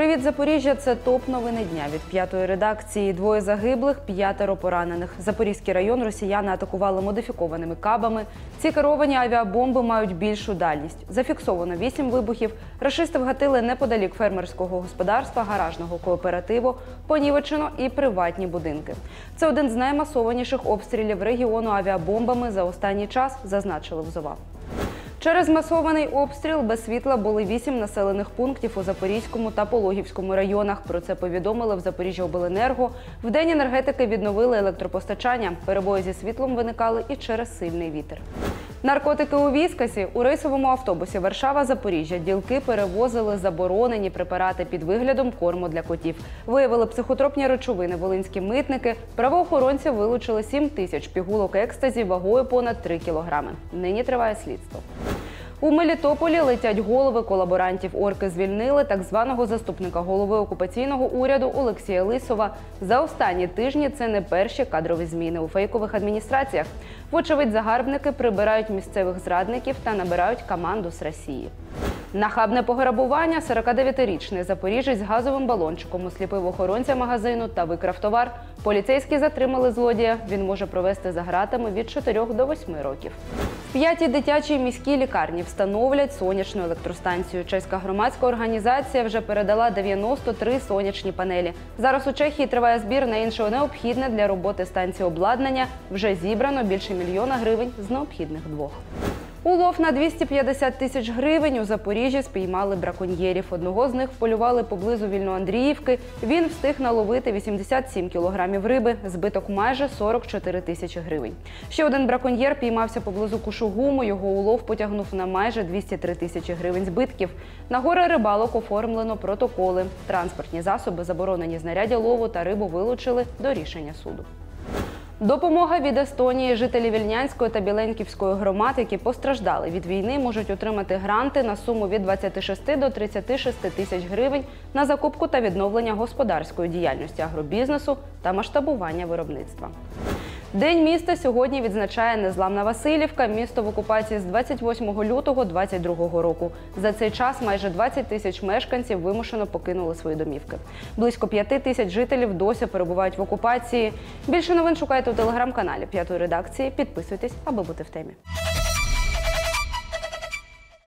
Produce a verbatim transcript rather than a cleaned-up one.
Привіт, Запоріжжя! Це топ-новини дня від п'ятої редакції. Двоє загиблих, п'ятеро поранених. Запорізький район росіяни атакували модифікованими кабами. Ці керовані авіабомби мають більшу дальність. Зафіксовано вісім вибухів. Рашисти вгатили неподалік фермерського господарства, гаражного кооперативу, понівечено і приватні будинки. Це один з наймасованіших обстрілів регіону авіабомбами за останній час, зазначили в ЗОВА. Через масований обстріл без світла були вісім населених пунктів у Запорізькому та Пологівському районах. Про це повідомили в Запоріжжяобленерго. Вдень енергетики відновили електропостачання. Перебої зі світлом виникали і через сильний вітер. Наркотики у Віскасі. У рейсовому автобусі Варшава-Запоріжжя ділки перевозили заборонені препарати під виглядом корму для котів. Виявили психотропні речовини волинські митники. Правоохоронці вилучили сім тисяч пігулок екстазі вагою понад три кілограми. Нині триває слідство. У Мелітополі летять голови колаборантів. Орки звільнили так званого заступника голови окупаційного уряду Олексія Лисова. За останні тижні це не перші кадрові зміни у фейкових адміністраціях. Вочевидь, загарбники прибирають місцевих зрадників та набирають команду з Росії. Нахабне пограбування. сорокадев'ятирічний запоріжець з газовим балончиком осліпив охоронця магазину та викрав товар. Поліцейські затримали злодія. Він може провести за ґратами від чотирьох до восьми років. В п'ятій дитячій міській лікарні встановлять сонячну електростанцію. Чеська громадська організація вже передала дев'яносто три сонячні панелі. Зараз у Чехії триває збір на інше необхідне для роботи станції обладнання. Вже зібрано більше мільйона гривень з необхідних двох. Улов на двісті п'ятдесят тисяч гривень у Запоріжжі спіймали браконьєрів. Одного з них вполювали поблизу Вільноандріївки. Він встиг наловити вісімдесят сім кілограмів риби, збиток майже сорок чотири тисячі гривень. Ще один браконьєр піймався поблизу Кушугуму. Його улов потягнув на майже двісті три тисячі гривень збитків. На горе рибалок оформлено протоколи. Транспортні засоби, заборонені знаряддя лову та рибу вилучили до рішення суду. Допомога від Естонії. Жителі Вільнянської та Біленьківської громад, які постраждали від війни, можуть отримати гранти на суму від двадцяти шести до тридцяти шести тисяч гривень на закупку та відновлення господарської діяльності агробізнесу та масштабування виробництва. День міста сьогодні відзначає незламна Василівка. Місто в окупації з двадцять восьмого лютого двадцять другого року. За цей час майже двадцять тисяч мешканців вимушено покинули свої домівки. Близько п'яти тисяч жителів досі перебувають в окупації. Більше новин шукайте у телеграм-каналі п'ятої редакції. Підписуйтесь, аби бути в темі.